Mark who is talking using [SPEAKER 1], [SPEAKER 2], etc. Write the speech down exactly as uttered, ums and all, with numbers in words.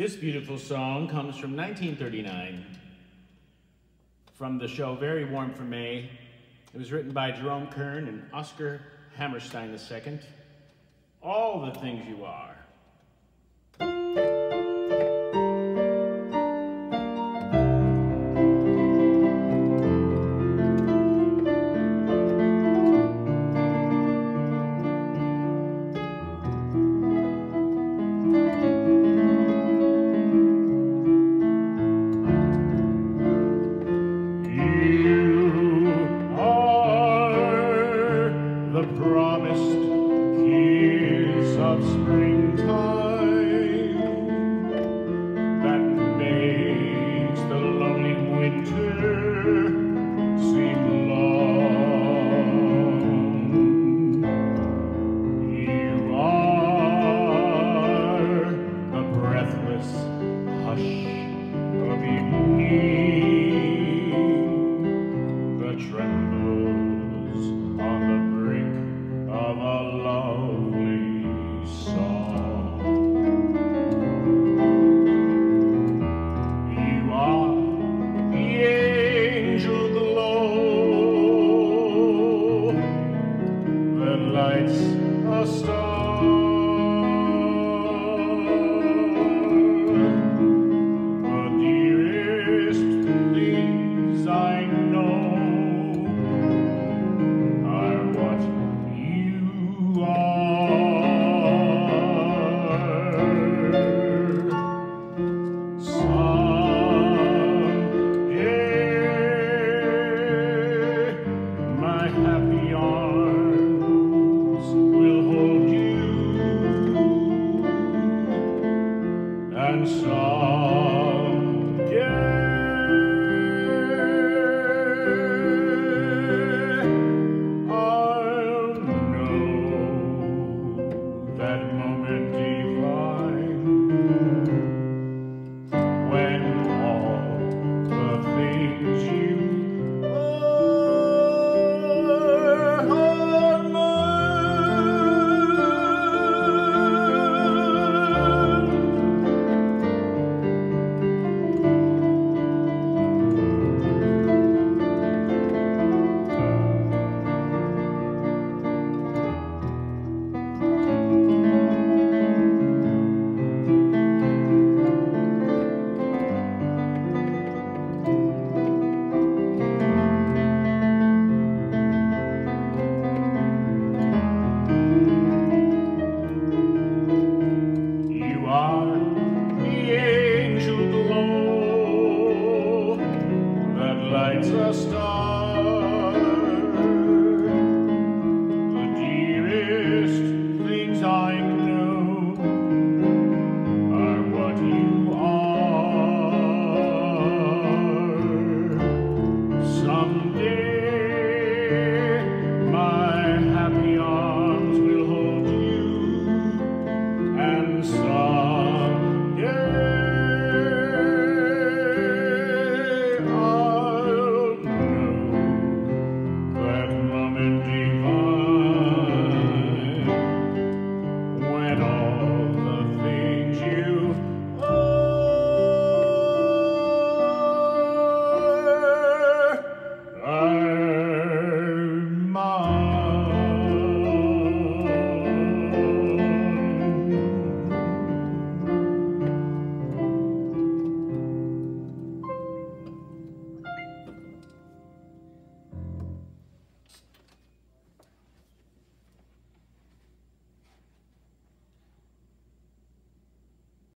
[SPEAKER 1] This beautiful song comes from nineteen thirty-nine, from the show Very Warm for May. It was written by Jerome Kern and Oscar Hammerstein the Second. All the Things You Are.
[SPEAKER 2] The promised kiss of springtime that makes the lonely winter seem long. You are the breathless hush of evening, the trembles on the of a lovely song. You are the angel glow that lights a star.